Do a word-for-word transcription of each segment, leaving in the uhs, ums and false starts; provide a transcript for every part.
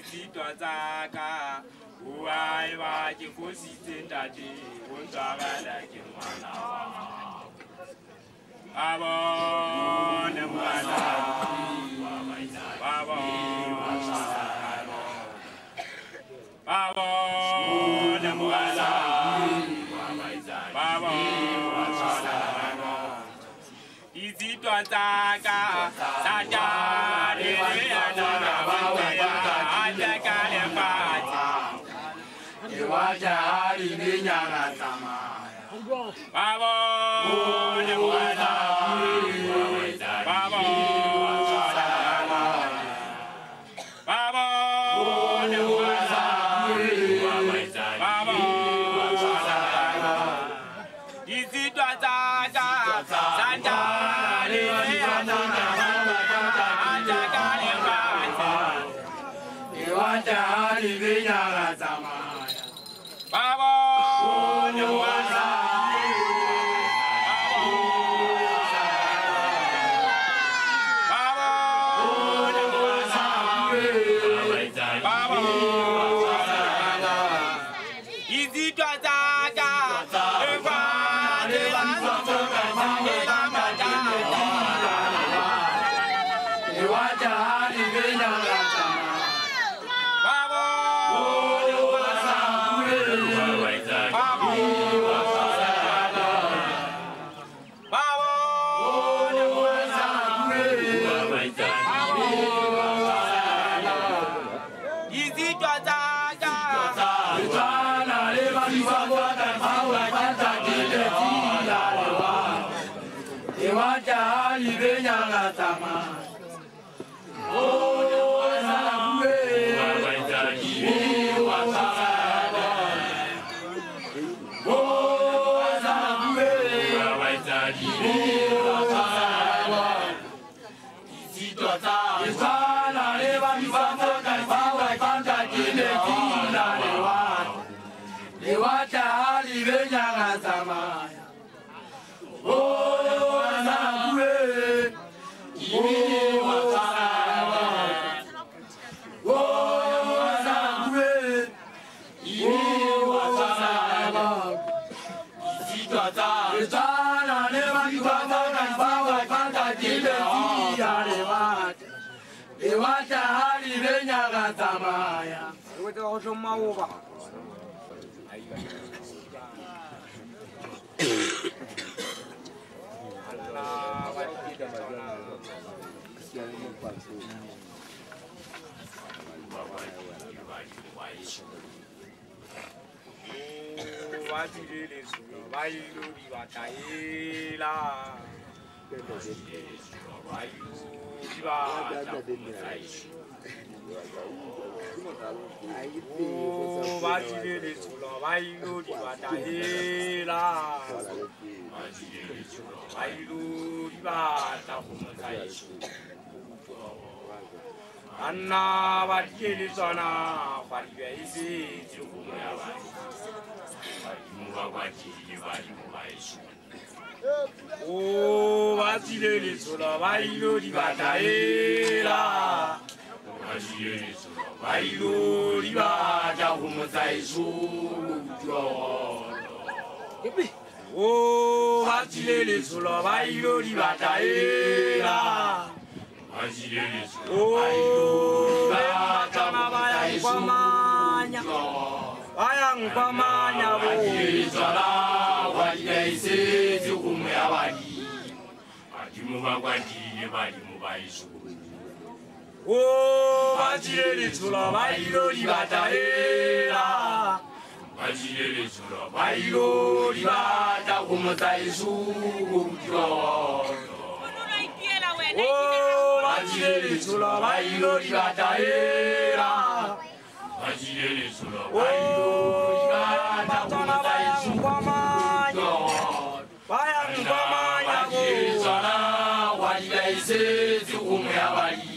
izitwa zaka uai wa kifositse ntate o ntwabala ke ngwana abone mwana abone mwana izitwa zaka sajale yana atakale pati iwajali binyanga samaya babone mwana babone mwana izitwa zaka sajale yana atakale pati iwajali binyanga samaya babone mwana Anna Vajili Sona, Faisi, Oh, Vasile Sola, Vailo di Bataela, Vailo di Bata, Humosai Su, Oh, Vasile Sola, Vailo di Bataela. Oh, bayang pamanya, bayang pamanya, bayang Oh, bajiri tula bailo di bataela, bajiri tula bailo di bata kumutaisu Oh, bajiri tula bailo di bataela, bajiri tula bailo di bata kumutaisu pamanya, bayang pamanya, bajiri tula wajdaise zikumya bali.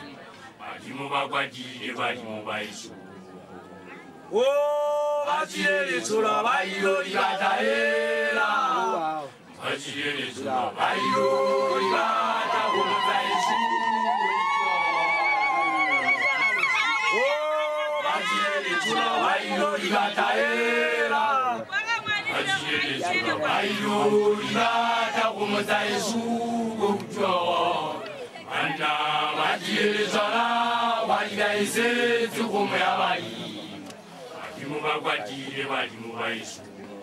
Oh, Ajiri Sula Bailo Rigataela, Ajiri Sula Bailo Rigata Humaisu. Oh, libataera ayo libata kumuza Yesu gutyo anda bagiye zara walida ise tukumu yabali akimu bagwatire bali mu Yesu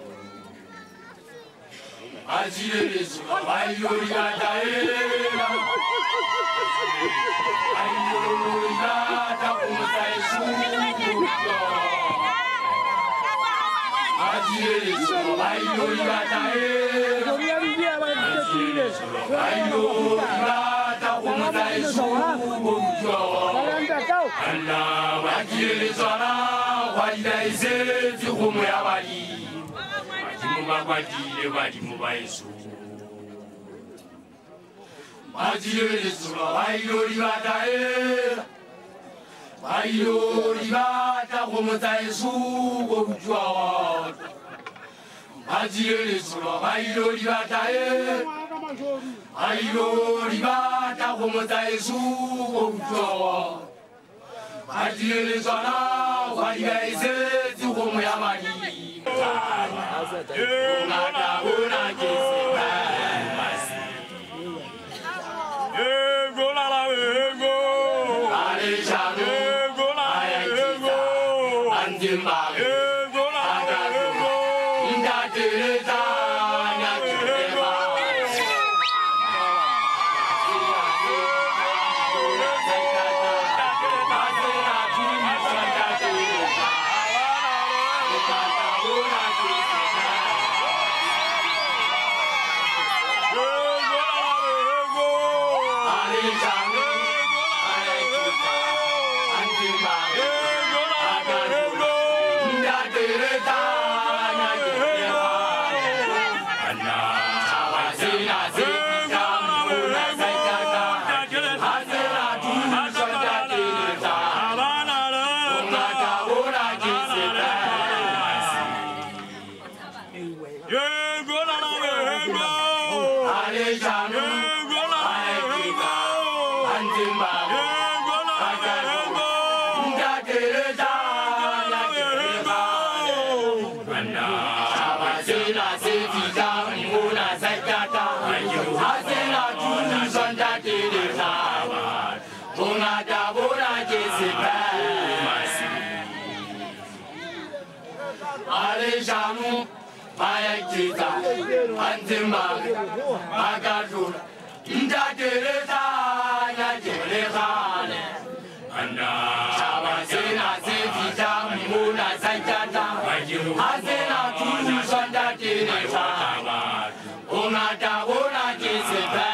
aziye Yesu ayo libataera ayo libata kumuza Yesu gutyo aziye Yesu ayo libataera ayo libata kumuza Yesu gutyo anda bagiye zara walida ise tukumu yabali akimu bagwatire bali mu Yesu aziye Yesu ayo libataera ayo libata kumuza Yesu gutyo aziye Yesu ayo libataera ayo libata kumuza Yesu gutyo aziye Yesu walida ise tukumu yabali ngata una kisi Alejanu, Ayakita, Antima, Magadura, Indatereta, Yajelehane, Anna, Chabasena, Zevita, Muna, Saitata, Azena, Tunu, Santa Teresa, Onata, Ona, Jessica,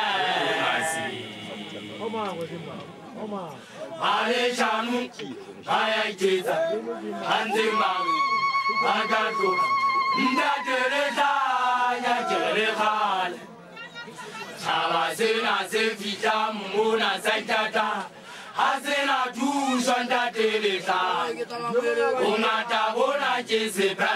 Alejanu, Ayakita, Antima, Magadu, Ndatereta, Yajelehane, Chabasena, Zevita, Muna, Saitata, Azena, Tu, Santa Teresa, Onata, Ona, Jessica.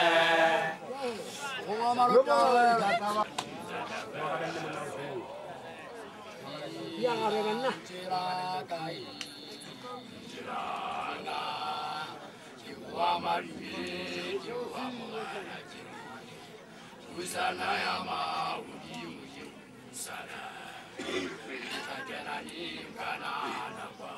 Usana ya maudi uje usana tajana ni kana na kwa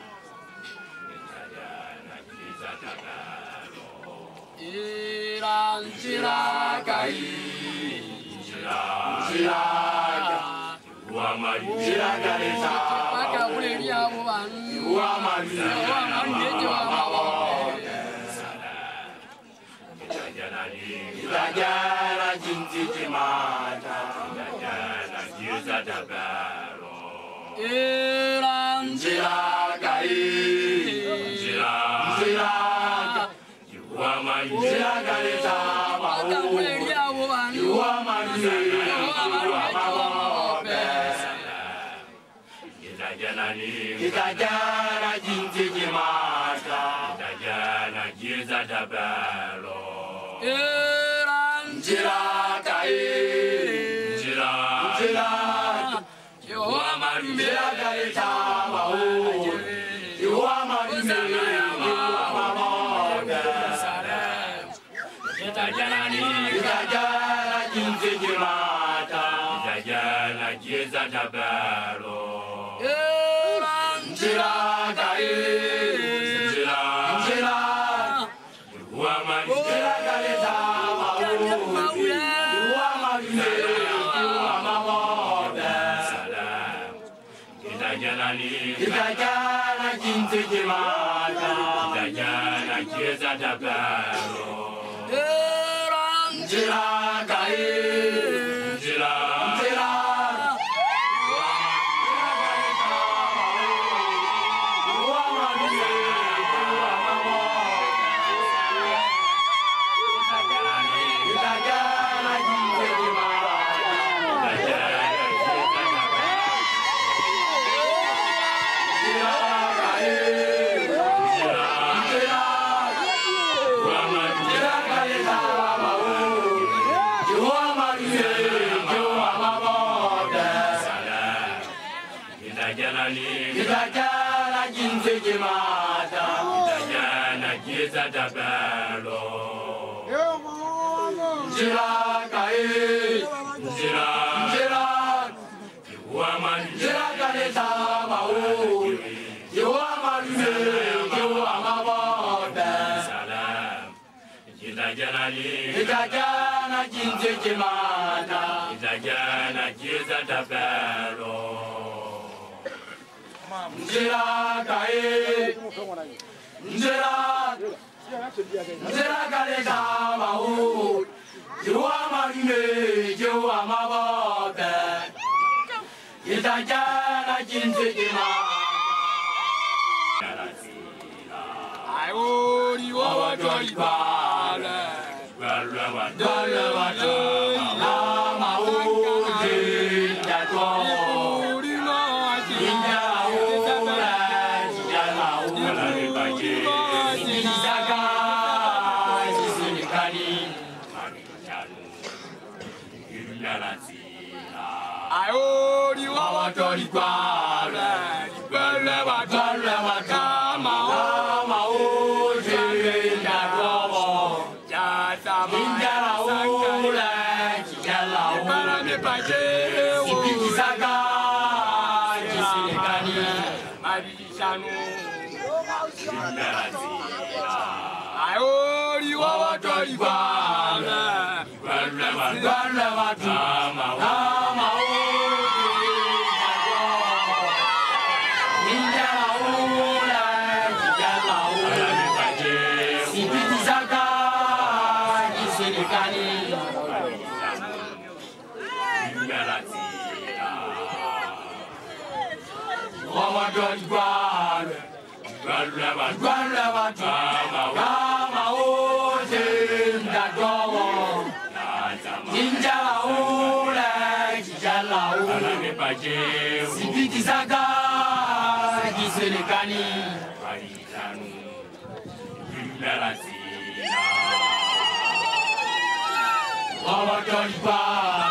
tajana kiza takalo iran chiragai chiraga wa mari chiraga sa maka ule dia wan wa mari wa mari wa Tajana jinti jimata, tajana jiza dabaro. Iran jiragai, jiraga, yuama jiragai sama. Yuama yuama tajana ni, tajana jinti jimata, tajana jiza dabaro. Iran jiragai, jiraga, yuama jiragai sama. Yuama yuama yuama. giza dabalo. Njira kai, njira, njira. Wama njira kai tama ubi. Wama njira, wama mobe. Salam. Kita jalani, kita jala cinta jemata. Kita jala giza dabalo. Njira kai, njira, njira. Kita jala jinse jemata, kita jala giza dabalo. Njira kai, njira, njira. Wama njira kai tama ubi. Wama njira, wama mobe. Salam. Kita jala kita jala jinse jemata, kita jala giza dabalo. Njira kai, njira, njira kai tama ubi. Wama njira, wama mobe. Kita jala jinse jemata. Ayori wawa doi bale, bale wa bale wa lama uji jatuh. Inja ula, inja ula di pagi. Ini jaga, di sini kali. Hari jalu, inja lasila. Ayori wawa doi bale, bale wa bale wa lama. Ayori wawa doi bale, bale wa bale wa lama uji jatuh. Inja ula, inja ula di pagi. Sipiti saka, di sini kali. Wawa doi bale, bale wa bale wa lama uji jatuh. Inja ula, inja ula di pagi. Sipiti saka, di sini kali. Wawa doi bale.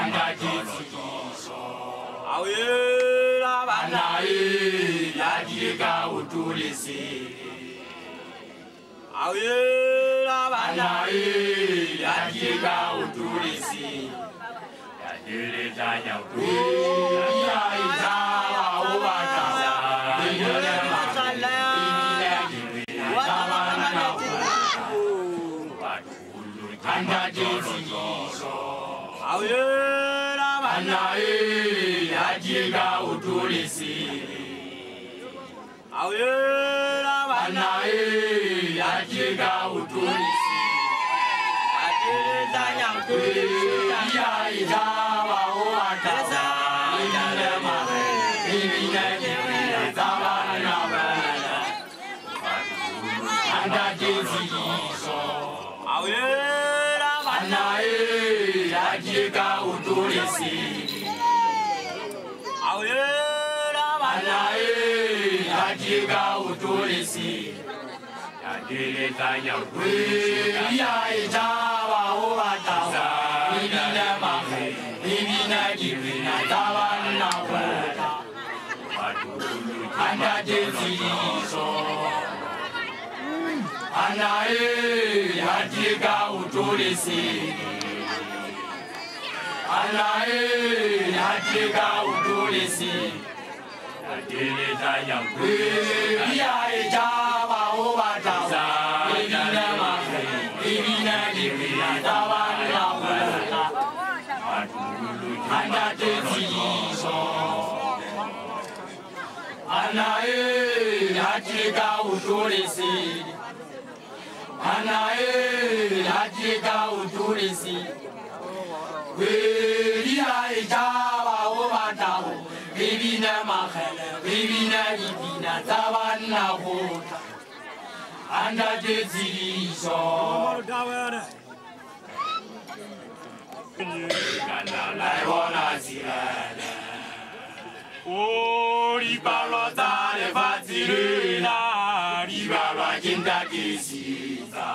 Awe la banai ya Yajika utulisi. Aye la banae Yajika utulisi. Yajile tanya utulisi. Yaita wa ubata. Yajile masala. Anda jesi awe la banae Yajika utulisi. Awe la banae Yajika utulisi. Ajile tanya utulisi. Yaita wa ubata. Yajile masala. Yajile tanya utulisi. Anda jesi awe la banae Yajika utulisi. Awe la banae Yajika utulisi. Yajile tanya utulisi. Yaita wa ubata. Ibina mahe, ibina jibina tawana ubata. Anda jesi Anae Yajika utulisi. Anae Yajika utulisi. Yajile tanya utulisi. Yaita wa ubata. Ibina mahe, ibina jibina tawana ubata. Anda jesi Anae Yajika utulisi. Anae Yajika utulisi. Yaita wa ubata. Ibina mahele, ibina ibina tawana ubata. Anda jesi Kanala bona sirene. Oh, ribalo tale fatirina, ribalo jinda kisita.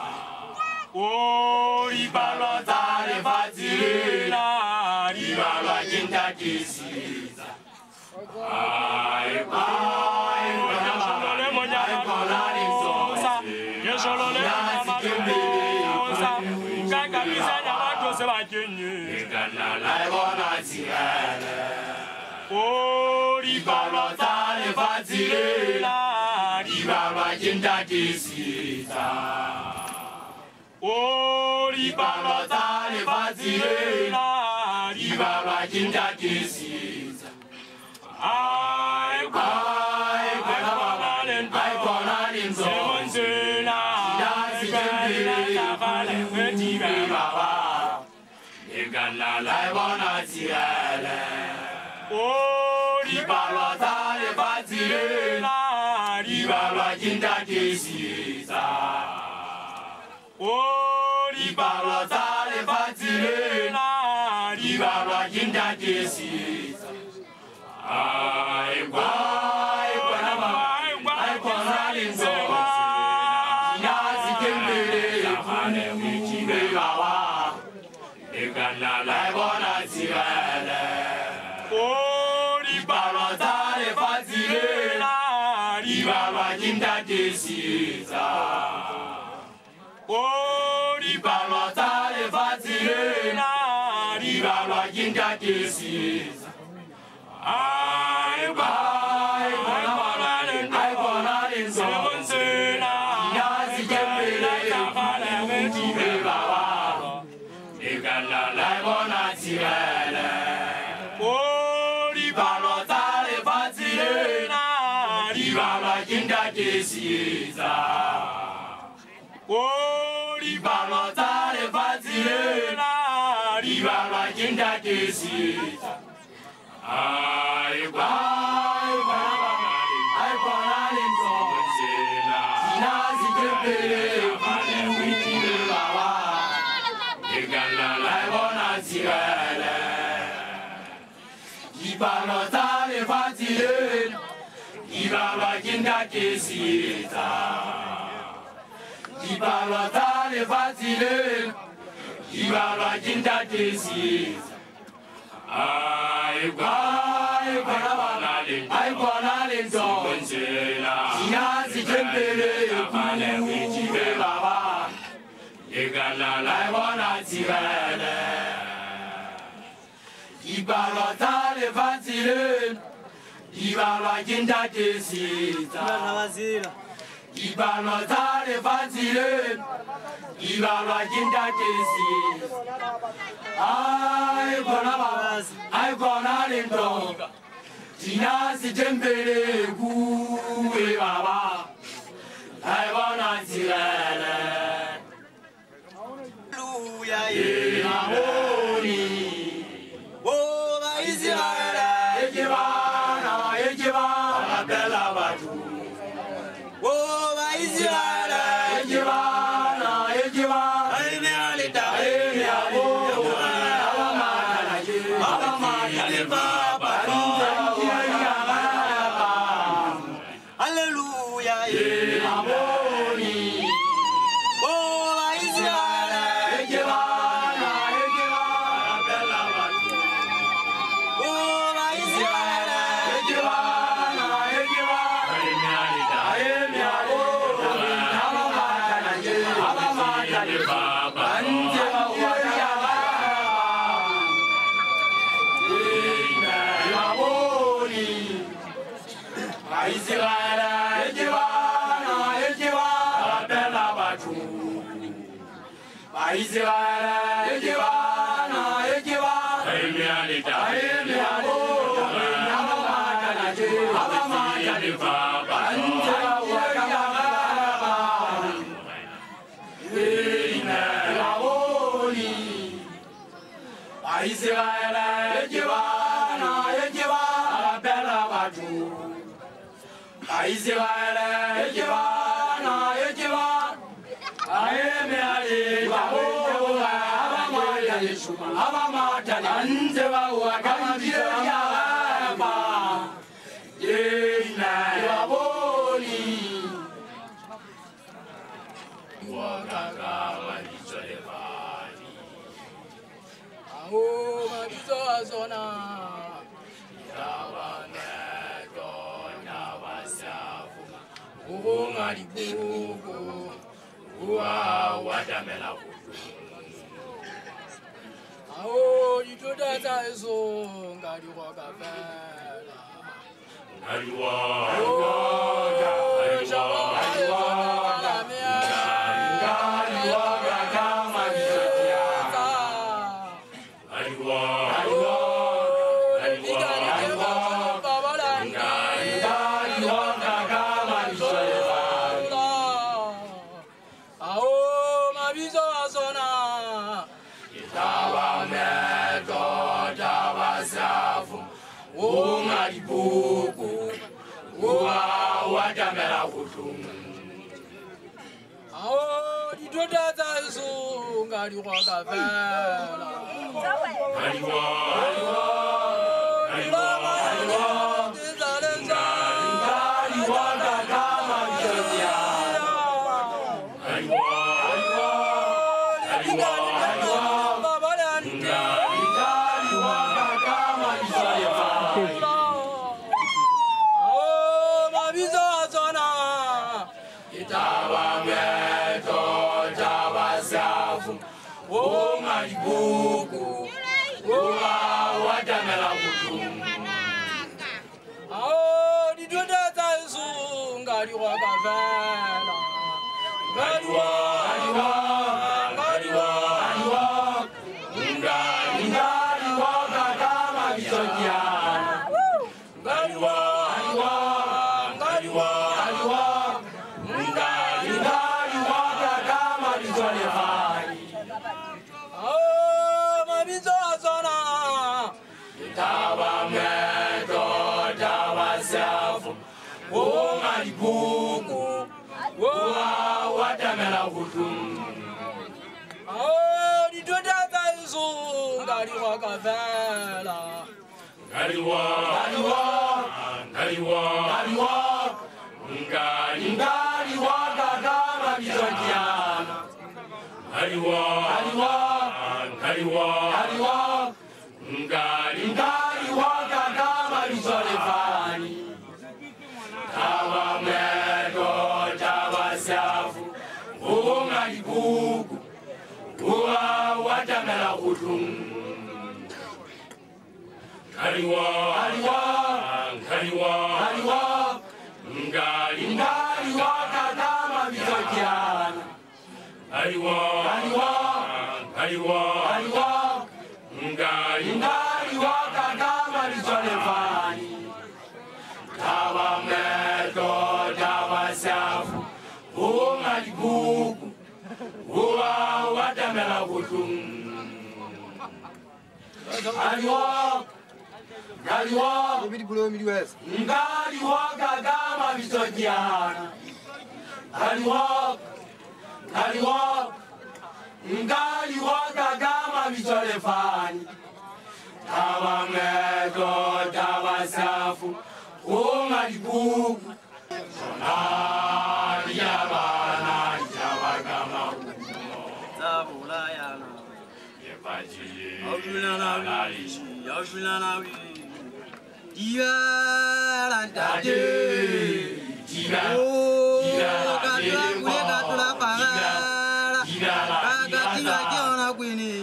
Oh, ribalo tale fatirina, ribalo jinda kisita. Ay, ay, ay, ay, yo solo le mama cosa, kaka bisanya watu se bajenye. Kanala bona sirene. Oh, ribalo tale fatirina, ribalo jinda kisita. Oh, ribalo tale fatirina, ribalo jinda kisita. Ay, ay, ay, ay, ay, semonzena, yasijembele, wetibe baba, egana laibona tiele. Oh, ribalo tale fatirina, ribalo jinda kisita. Oh, ribalo tale fatirina, ribalo jinda kisita. Ay, ay, ay, ay, konalinzo. Yasikembele, yafane wichibe baba. Egana laibona tiele. Oh, ribalo tale fatirina, ribalo jinda kisita. Oh, ribalo tale fatirina, ribalo jinda kisita. Ay, ay, ay, ay, konalinzo. Yasikembele, yafane wichibe baba. Egana laibona tiele. Oh, ribalo tale fatirina, ribalo jinda kisita. Oh, ribalo tale fatirina, ribalo jinda kisita. Ay, ay, ay, konalinzo. Yasikembele, yafane wichibe baba. Egana laibona tiele. Ribalo tale fatirina, ribalo jinda kisita. Ribalo tale fatirina, ribalo jinda kisita. Ay, ay, ay, ay, konalinzo. Tina si tempere Kale wichibe baba Yegana lai wana tirele Ibalo tale fatile Ibalo jinda desita Ibalo tale fatile Ibalo jinda desita Ay gona baba Ay gona lindo Tina si tempere kuwe baba Lai wana tirele Hallelujah ye mahoni Oh ma Israele Ejibana Ejibana bela batu Oh ma Israele Ejibana Ejibana Ene alita ene abo Alama kanaje Alama kalifa Hallelujah, yeah, Amoni. Oh, Israel, Ejibana, Ejibana, Bella Batu. Oh, Israel, Ejibana, Ejibana, Emialita, Emialo, Alama Kanaje, Alama Kanifa, Banja, Wariaba. Amoni, Israel. Israel, Ejibana, Ejibana, Emialita, Emialo, Alama Kanaje, Alama Kanifa, Banja, Wariaba. Israel, Ejibana, Ejibana, Bella Batu. Israel, Ejibana, Ejibana, I am a Abamata Anzeva Wakanjiyama Yena Yaboni Wakaka Manisolevani Aho Manisozona Yawaneto Nawasafu Ungaribugo Uwa Watamela Oh, you do that as so, God, you walk a fella. God, you walk, God, you walk, God, you walk, come and shut ya. God, you walk, God, you walk, God, you walk, God, you walk, come and shut ya. Oh, my visa sona. Oh, my book, oh, what a mela would do. Oh, you do that, I so got you walk a fella. God, you walk, God, you walk, God, you walk, come and shut ya. God, you walk, God, you walk. Oh, my book, oh, what a melabutu. Oh, did you that I soon got you walk a van? God, you walk, God, you walk, God, you walk, God, you walk, come and be so young. God, you walk, God, you walk, God, you walk, God, you walk, come and be so young. Oh, my book, oh, what a melabutum. Oh, did you that I so got you walk a vela? Got you walk, got you walk, got you walk, got you walk, got you walk, got you walk, Hariwa, Hariwa, Hariwa, Hariwa, Ngari, Ngari, Waka, Kama, Risolefani, Kama, kutung. Kaliwa, kaliwa, kaliwa, kaliwa, ngali, ngali wakatama vizokiana. Kaliwa, kaliwa, kaliwa, kaliwa, ngali, ngali wakatama vizolevani. Tawa meto, tawa safu, unga jikuku, uwa watamela kutung. Kaliwa, Kaliwa, Kaliwa kagama vizokiana. Kaliwa, Kaliwa, Kaliwa kagama vizolefani. Tawa meto, tawa safu, unga jikuku. Sonali yabana, tawa kama umo. Tabula yana. Yepajili, Aujulanawi, Aujulanawi. Diarantade, oh, katula kule katula para, katula kiona kwini.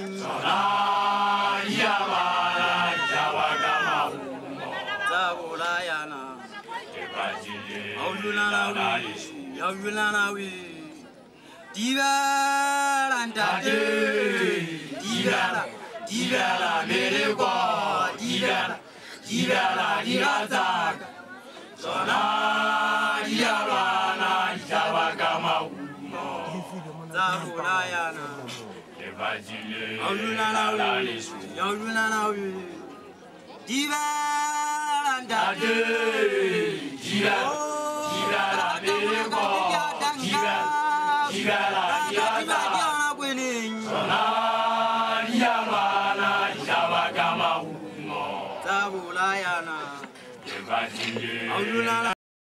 Tabula yana, Aujulanawi, Aujulanawi. Diarantade, diara, diara, mereko, diara. Diara dirazaka, sona diabana diabagama umo. Zabulayana, Evangile, Aujulanawi, Aujulanawi. Diarantade, diara, diara, mereko, diara, diara, dirazaka, sona diabana diabagama umo. Zabulayana, Evangile, Aujulanawi.